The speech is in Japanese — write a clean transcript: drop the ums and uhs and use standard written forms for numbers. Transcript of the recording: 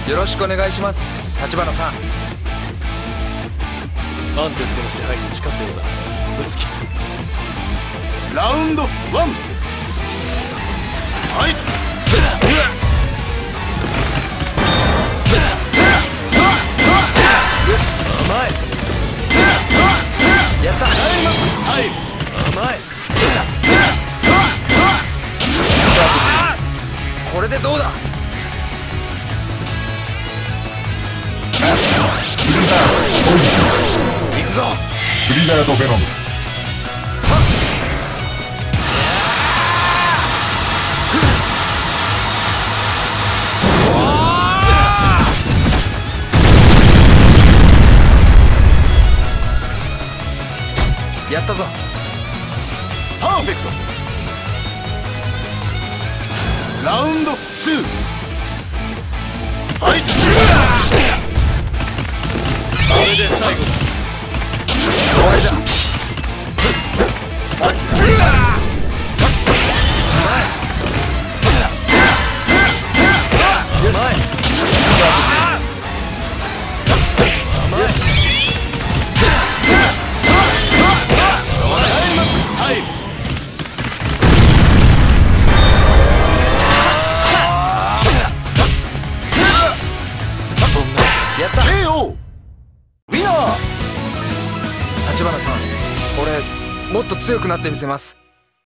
よろしくお願いします、立花さん。 アンデッドの支配に誓ったようだ、ムツキ。 ラウンド1、ファイト。 よし、 甘い。 やった。 タイム。甘い。 これでどうだ。行くぞ。 フリザードベノム。 やったぞ。 パーフェクト。ラウンド2、ファイト。 これで最後だ。 終わりだ。よし。よし。 タイム。そんな。 やった。 KO ウィナー。 立花さん、俺もっと強くなってみせます。